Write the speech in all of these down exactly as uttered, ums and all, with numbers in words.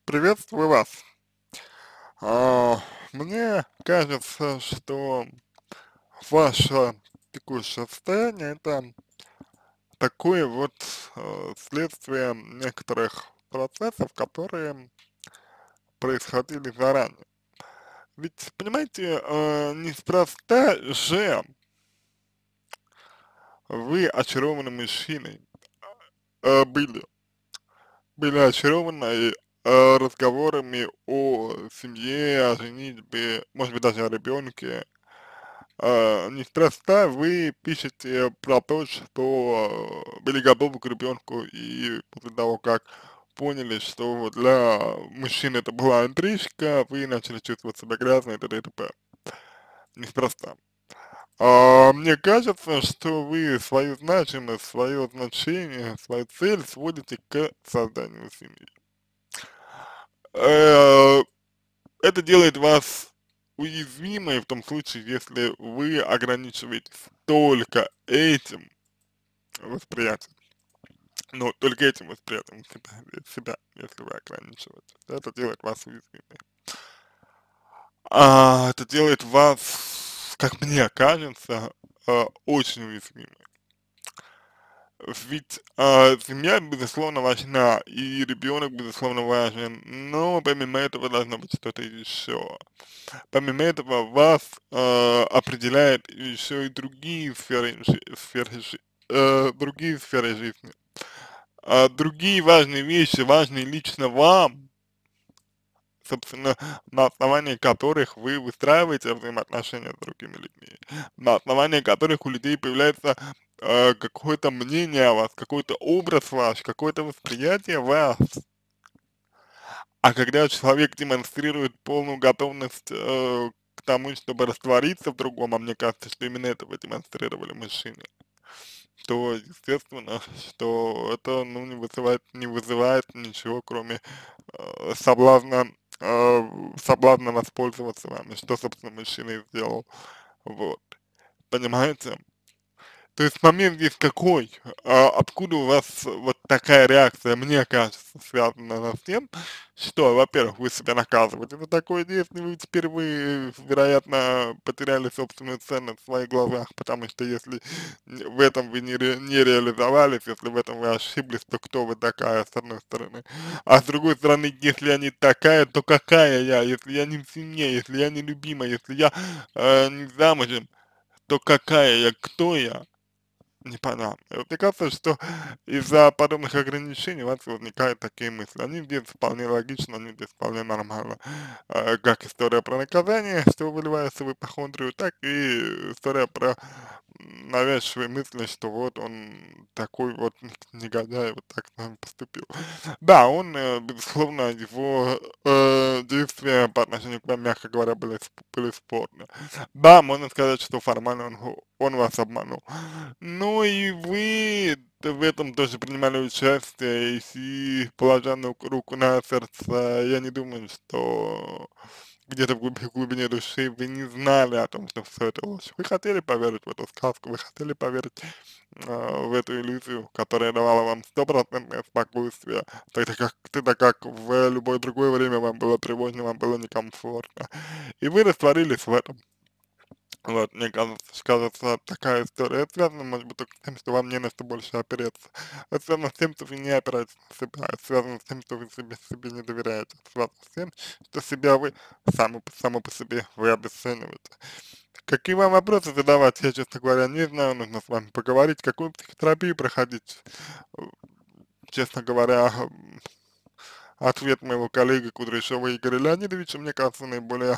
Приветствую вас. А, Мне кажется, что ваше текущее состояние это такое вот э, следствие некоторых процессов, которые происходили заранее. Ведь, понимаете, э, неспроста же вы очарованы мужчиной, э, были, были очарованы э, разговорами о семье, о женитьбе, может быть, даже о ребенке. А, неспроста вы пишете про то, что э, были готовы к ребенку, и после того, как поняли, что для мужчин это была интрижка, вы начали чувствовать себя грязно и т.д. и т.п. Неспроста. А, мне кажется, что вы свою значимость, свое значение, свою цель сводите к созданию семьи. Э, Это делает вас уязвимой в том случае, если вы ограничиваетесь только этим восприятием. Ну, только этим восприятием себя, себя, если вы ограничиваете. Это делает вас уязвимой. А это делает вас, как мне кажется, э, очень уязвимой. Ведь а, семья, безусловно, важна, и ребенок, безусловно, важен, но помимо этого должно быть что-то еще. Помимо этого вас э, определяет еще и другие сферы, жи- сферы, жи- э, другие сферы жизни. А другие важные вещи, важные лично вам, собственно, на основании которых вы выстраиваете взаимоотношения с другими людьми, на основании которых у людей появляется э, какое-то мнение о вас, какой-то образ ваш, какое-то восприятие вас. А когда человек демонстрирует полную готовность э, к тому, чтобы раствориться в другом, а мне кажется, что именно это вы демонстрировали мужчине, то естественно, что это ну, не вызывает, не вызывает ничего, кроме э, соблазна, э, соблазна воспользоваться вами, что, собственно, мужчина и сделал. Вот. Понимаете? То есть момент здесь какой? А, откуда у вас вот такая реакция, мне кажется, связана с тем, что, во-первых, вы себя наказываете за такое действие, вы теперь вы, вероятно, потеряли собственную ценность в своих глазах, потому что если в этом вы не, ре- не реализовались, если в этом вы ошиблись, то кто вы такая, с одной стороны. А с другой стороны, если я не такая, то какая я? Если я не в семье, если я не любима, если я э, не замужем, то какая я, кто я? Непонятно. И вот мне кажется, что из-за подобных ограничений у вас возникают такие мысли. Они здесь вполне логичны, они здесь вполне нормально. А, как история про наказание, что выливается в ипохондрию, так и история про м, навязчивые мысли, что вот он такой вот негодяй, вот так с нами поступил. Да, он, э, безусловно, его э, действия по отношению к вам, мягко говоря, были, сп- были спорны. Да, можно сказать, что формально он, го- он вас обманул. Ну и вы в этом тоже принимали участие, и положа на- руку на сердце, я не думаю, что где-то в глубине, глубине души вы не знали о том, что все это ложь. Вы хотели поверить в эту сказку, вы хотели поверить а, в эту иллюзию, которая давала вам стопроцентное спокойствие, тогда как, тогда как в любое другое время вам было тревожно, вам было некомфортно. И вы растворились в этом. Вот, мне кажется, кажется, такая история. Это связано, может быть, только с тем, что вам не на что больше опереться. Это связано с тем, что вы не опираетесь на себя. Это связано с тем, что вы себе, себе не доверяете. Это связано с тем, что себя вы само, само по себе вы обесцениваете. Какие вам вопросы задавать, я, честно говоря, не знаю. Нужно с вами поговорить, какую психотерапию проходить. Э, Честно говоря, м, ответ моего коллеги Кудряшова Игоря Леонидовича, мне кажется, наиболее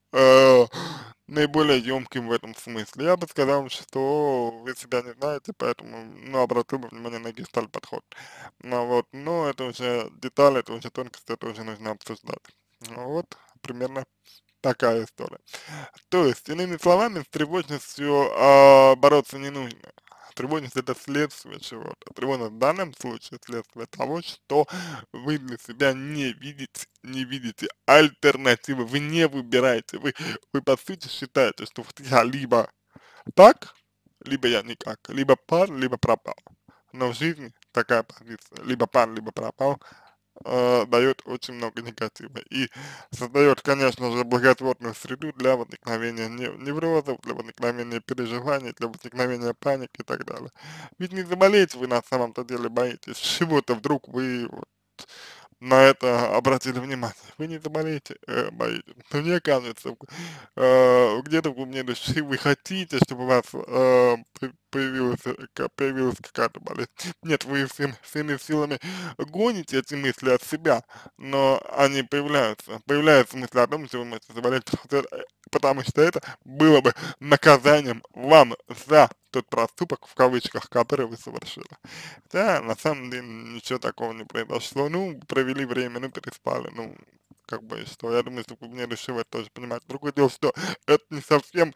э, наиболее емким в этом смысле. Я бы сказал, что вы себя не знаете, поэтому, ну, обратил бы внимание на гештальт подход. Ну, вот, но это уже детали, это уже тонкости, это уже нужно обсуждать. Ну, вот, примерно такая история. То есть, иными словами, с тревожностью а, бороться не нужно. Тревожность это следствие чего-то. Тревожность в данном случае следствие того, что вы для себя не видите, не видите альтернативы, вы не выбираете, вы, вы по сути считаете, что вот я либо так, либо я никак, либо пар, либо пропал. Но в жизни такая позиция, либо пар, либо пропал, э, дает очень много негатива и создает, конечно же, благотворную среду для возникновения не- неврозов, для возникновения переживаний, для возникновения паники и так далее. Ведь не заболеть вы на самом-то деле боитесь, чего-то вдруг вы вот на это обратили внимание. Вы не заболеете, э, боитесь. Но мне кажется, э, где-то в глубине души вы хотите, чтобы у вас э, п- появилась, э, ка- появилась какая-то болезнь. Нет, вы всем, всеми силами гоните эти мысли от себя, но они появляются. Появляются мысли о том, что вы можете заболеть, потому что, э, потому что это было бы наказанием вам за тот проступок, в кавычках, который вы совершили. Да, на самом деле ничего такого не произошло. Ну, провели время, ну, переспали, ну, как бы, что, я думаю, что вы мне решили это тоже понимать. Другое дело, что это не совсем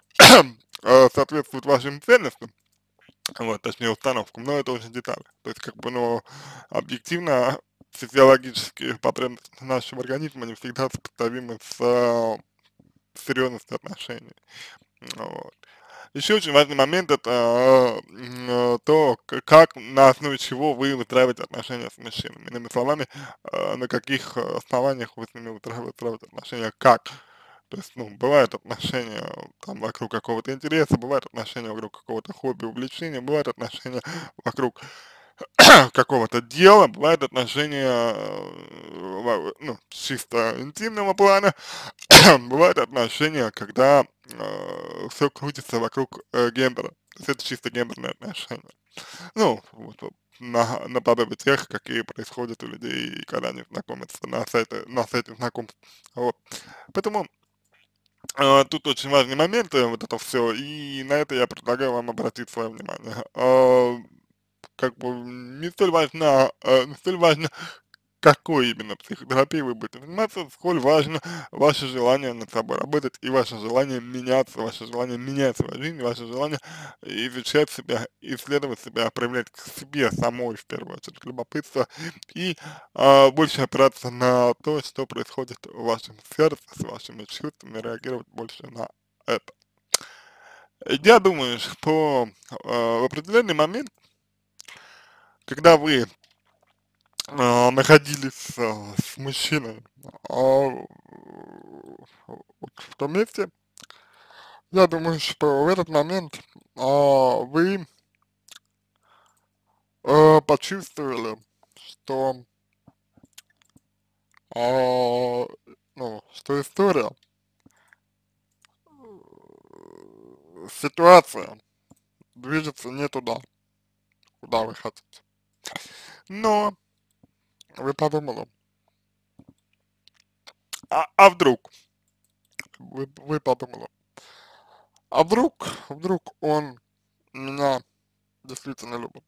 э, соответствует вашим ценностям, вот, точнее, установкам, но это уже детали. То есть, как бы, ну, объективно, физиологические потребности нашего организма не всегда сопоставимы с э, серьезностью отношений. Вот. Еще очень важный момент это а, м, э, то, к- как, на основе чего вы выстраиваете отношения с мужчинами. Иными словами, а, на каких э, основаниях вы с ними выстраиваете выстраиваете отношения, как. То есть, ну, бывают отношения там вокруг какого-то интереса, бывают отношения вокруг какого-то хобби, увлечения, бывают отношения вокруг какого-то дела, бывают отношения, э, во- ну, чисто интимного плана, бывают отношения, когда все крутится вокруг э, гендера. То есть это чисто гендерные отношения. Ну, вот, вот на, наподобие тех, какие происходят у людей, когда они знакомятся на сайте, на сайте знакомств. Вот. Поэтому э, тут очень важный момент, э, вот это все, и на это я предлагаю вам обратить свое внимание. Э, как бы не столь важна, э, не столь важно, какой именно психотерапией вы будете заниматься, сколь важно ваше желание над собой работать и ваше желание меняться, ваше желание менять свою жизнь, ваше желание изучать себя, исследовать себя, проявлять к себе самой, в первую очередь, любопытство и а, больше опираться на то, что происходит в вашем сердце, с вашими чувствами, реагировать больше на это. Я думаю, что а, в определенный момент, когда вы а, находились а, с мужчиной а, вот в том месте, я думаю, что в этот момент а, вы а, почувствовали, что, а, ну, что история, э, ситуация движется не туда, куда вы хотите. Но вы подумали, а, а вдруг, вы, вы подумали, а вдруг, вдруг он меня действительно любит,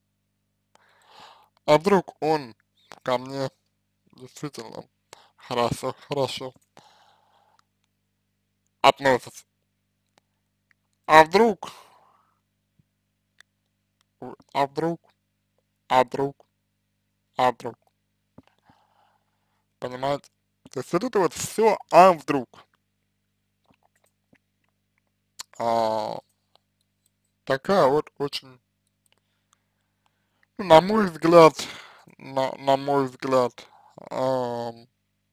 а вдруг он ко мне действительно хорошо, хорошо относится. А вдруг, в- а вдруг, а вдруг, а вдруг, понимаете? То есть вот это вот все, а вдруг, а, такая вот очень, ну, на мой взгляд, на, на мой взгляд, ам,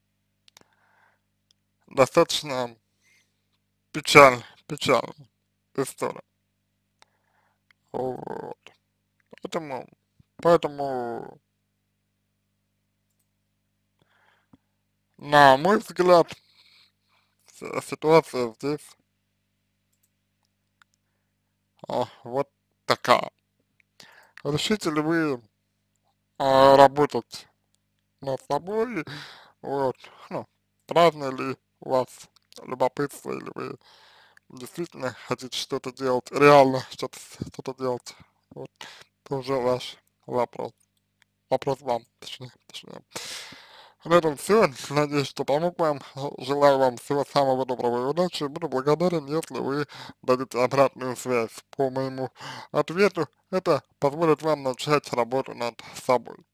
достаточно печаль, печальная история. Вот. Поэтому, поэтому, на мой взгляд, с- ситуация здесь а, вот такая. Решите ли вы а, работать над собой, вот, ну, праздно ли у вас любопытство, или вы действительно хотите что-то делать, реально что-то что-то делать, вот, тоже ваш вопрос, вопрос вам, точнее, точнее. На этом все, надеюсь, что помог вам, желаю вам всего самого доброго и удачи, буду благодарен, если вы дадите обратную связь по моему ответу, это позволит вам начать работу над собой.